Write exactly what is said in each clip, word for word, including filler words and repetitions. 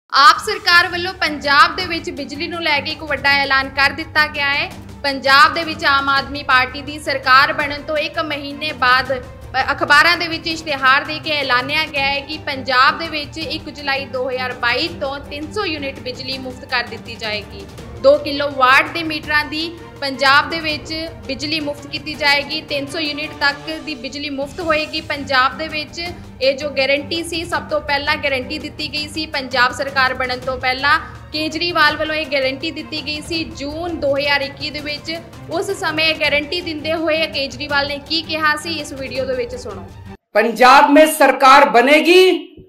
ਆਪ ਸਰਕਾਰ ਵੱਲੋਂ ਪੰਜਾਬ ਦੇ ਵਿੱਚ ਬਿਜਲੀ ਨੂੰ ਲੈ ਕੇ ਇੱਕ ਵੱਡਾ ਐਲਾਨ ਕਰ ਦਿੱਤਾ ਗਿਆ ਹੈ। ਪੰਜਾਬ ਦੇ ਵਿੱਚ ਆਮ ਆਦਮੀ ਪਾਰਟੀ ਦੀ ਸਰਕਾਰ ਬਣਨ ਤੋਂ ਇੱਕ ਮਹੀਨੇ ਬਾਅਦ ਅਖਬਾਰਾਂ ਦੇ ਵਿੱਚ ਇਸ਼ਤਿਹਾਰ ਦੇ ਕੇ ਐਲਾਨਿਆ ਗਿਆ ਹੈ ਕਿ ਪੰਜਾਬ ਦੇ ਵਿੱਚ ਇੱਕ ਜੁਲਾਈ ਦੋ ਹਜ਼ਾਰ ਬਾਈ ਤੋਂ ਤਿੰਨ ਸੌ ਯੂਨਿਟ ਬਿਜਲੀ ਮੁਫਤ ਕਰ ਦਿੱਤੀ ਜਾਏਗੀ। दो किलोवाट ਦੇ ਮੀਟਰਾਂ ਦੀ ਪੰਜਾਬ ਦੇ ਵਿੱਚ ਬਿਜਲੀ ਮੁਫਤ ਕੀਤੀ ਜਾਏਗੀ। ਤਿੰਨ ਸੌ ਯੂਨਿਟ ਤੱਕ ਦੀ ਬਿਜਲੀ ਮੁਫਤ ਹੋਏਗੀ ਪੰਜਾਬ ਦੇ ਵਿੱਚ। ਇਹ ਜੋ ਗਾਰੰਟੀ ਸੀ, ਸਭ ਤੋਂ ਪਹਿਲਾਂ ਗਾਰੰਟੀ ਦਿੱਤੀ ਗਈ ਸੀ ਪੰਜਾਬ ਸਰਕਾਰ ਬਣਨ ਤੋਂ ਪਹਿਲਾਂ ਕੇਜਰੀਵਾਲ ਵੱਲੋਂ ਇਹ ਗਾਰੰਟੀ ਦਿੱਤੀ ਗਈ ਸੀ ਜੂਨ ਦੋ ਹਜ਼ਾਰ ਇੱਕੀ ਦੇ ਵਿੱਚ। ਉਸ ਸਮੇਂ ਗਾਰੰਟੀ ਦਿੰਦੇ ਹੋਏ ਕੇਜਰੀਵਾਲ ਨੇ ਕੀ ਕਿਹਾ ਸੀ, ਇਸ ਵੀਡੀਓ ਦੇ ਵਿੱਚ ਸੁਣੋ। पंजाब में सरकार बनेगी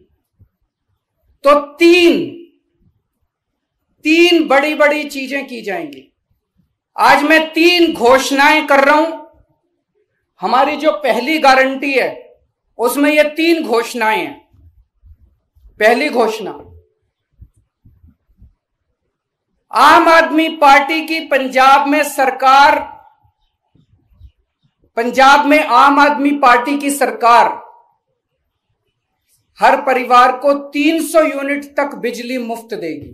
तो तीन तीन बड़ी बड़ी चीजें की जाएंगी। आज मैं तीन घोषणाएं कर रहा हूं। हमारी जो पहली गारंटी है उसमें ये तीन घोषणाएं हैं। पहली घोषणा, आम आदमी पार्टी की पंजाब में सरकार पंजाब में आम आदमी पार्टी की सरकार हर परिवार को तीन सौ यूनिट तक बिजली मुफ्त देगी।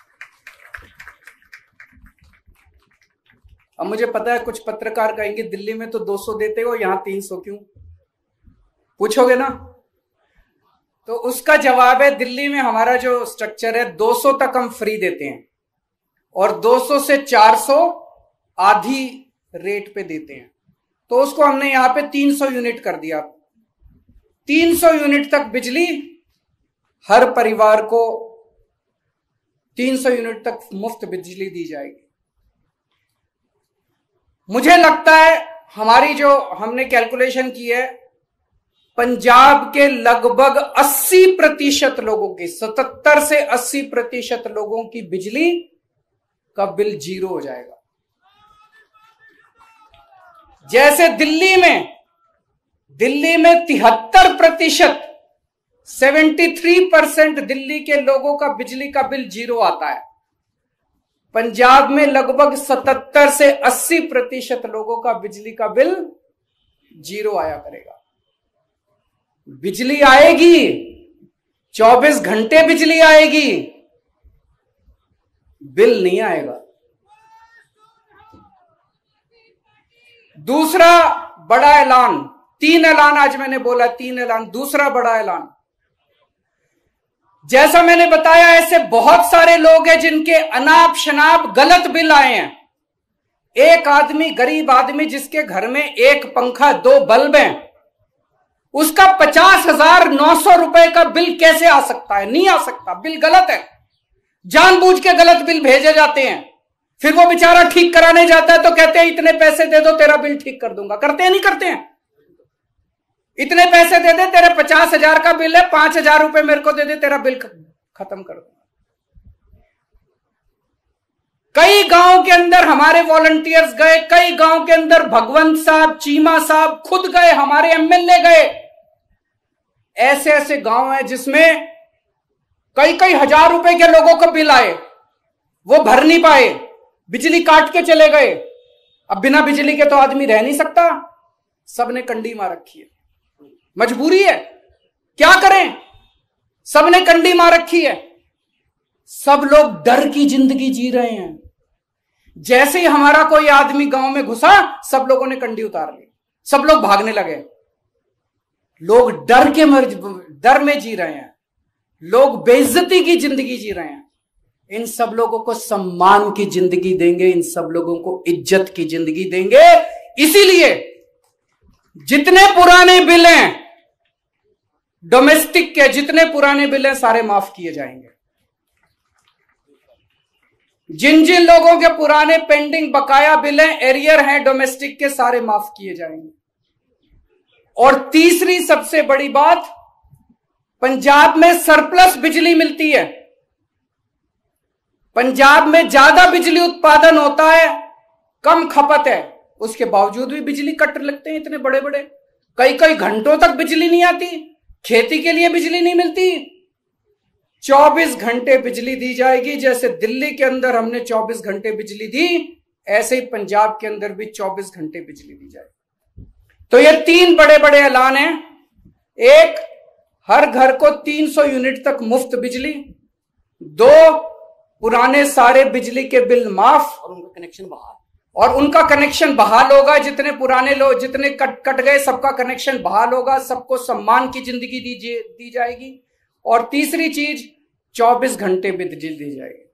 अब मुझे पता है कुछ पत्रकार कहेंगे दिल्ली में तो दो सौ देते हो, यहां तीन सौ क्यों, पूछोगे ना? तो उसका जवाब है दिल्ली में हमारा जो स्ट्रक्चर है दो सौ तक हम फ्री देते हैं और दो सौ से चार सौ आधी रेट पे देते हैं। तो उसको हमने यहां पे तीन सौ यूनिट कर दिया। तीन सौ यूनिट तक बिजली हर परिवार को तीन सौ यूनिट तक मुफ्त बिजली दी जाएगी। मुझे लगता है हमारी जो हमने कैलकुलेशन की है, पंजाब के लगभग अस्सी प्रतिशत लोगों की, सतहत्तर से अस्सी प्रतिशत लोगों की बिजली का बिल जीरो हो जाएगा। जैसे दिल्ली में दिल्ली में तिहत्तर प्रतिशत सेवेंटी थ्री परसेंट दिल्ली के लोगों का बिजली का बिल जीरो आता है, पंजाब में लगभग सतहत्तर से अस्सी प्रतिशत लोगों का बिजली का बिल जीरो आया करेगा। बिजली आएगी, चौबीस घंटे बिजली आएगी, बिल नहीं आएगा। दूसरा बड़ा ऐलान, तीन ऐलान आज मैंने बोला, तीन ऐलान। दूसरा बड़ा ऐलान, जैसा मैंने बताया ऐसे बहुत सारे लोग हैं जिनके अनाप शनाप गलत बिल आए हैं। एक आदमी, गरीब आदमी जिसके घर में एक पंखा दो बल्ब हैं, उसका पचास हजार नौ सौ रुपए का बिल कैसे आ सकता है? नहीं आ सकता, बिल गलत है। जानबूझ के गलत बिल भेजे जाते हैं, फिर वो बेचारा ठीक कराने जाता है तो कहते हैं इतने पैसे दे दो तेरा बिल ठीक कर दूंगा। करते हैं नहीं करते हैं? इतने पैसे दे दे, तेरे पचास हजार का बिल है, पांच हजार रुपए मेरे को दे दे, तेरा बिल खत्म कर दूंगा। कई गांव के अंदर हमारे वॉलंटियर्स गए, कई गांव के अंदर भगवंत साहब, चीमा साहब खुद गए, हमारे एमएलए गए। ऐसे ऐसे गांव हैं जिसमें कई कई हजार रुपए के लोगों को बिल आए, वो भर नहीं पाए, बिजली काट के चले गए। अब बिना बिजली के तो आदमी रह नहीं सकता, सबने कंडी मार रखी है, मजबूरी है, क्या करें, सबने कंडी मार रखी है। सब लोग डर की जिंदगी जी रहे हैं। जैसे ही हमारा कोई आदमी गांव में घुसा, सब लोगों ने कंडी उतार ली, सब लोग भागने लगे। लोग डर के मर डर में जी रहे हैं, लोग बेइज्जती की जिंदगी जी रहे हैं। इन सब लोगों को सम्मान की जिंदगी देंगे, इन सब लोगों को इज्जत की जिंदगी देंगे। इसीलिए जितने पुराने बिल हैं डोमेस्टिक के, जितने पुराने बिल हैं सारे माफ किए जाएंगे। जिन जिन लोगों के पुराने पेंडिंग बकाया बिल हैं, एरियर हैं डोमेस्टिक के, सारे माफ किए जाएंगे। और तीसरी सबसे बड़ी बात, पंजाब में सरप्लस बिजली मिलती है। पंजाब में ज्यादा बिजली उत्पादन होता है, कम खपत है, उसके बावजूद भी बिजली कट लगते हैं इतने बड़े बड़े। कई कई घंटों तक बिजली नहीं आती, खेती के लिए बिजली नहीं मिलती। चौबीस घंटे बिजली दी जाएगी। जैसे दिल्ली के अंदर हमने चौबीस घंटे बिजली दी, ऐसे ही पंजाब के अंदर भी चौबीस घंटे बिजली दी जाएगी। तो ये तीन बड़े बड़े ऐलान हैं। एक, हर घर को तीन सौ यूनिट तक मुफ्त बिजली। दो, पुराने सारे बिजली के बिल माफ और उनका कनेक्शन बहाल और उनका कनेक्शन बहाल होगा। जितने पुराने लोग जितने कट कट गए सबका कनेक्शन बहाल होगा, सबको सम्मान की जिंदगी दी दी जाएगी। और तीसरी चीज, चौबीस घंटे बिजली दी जाएगी।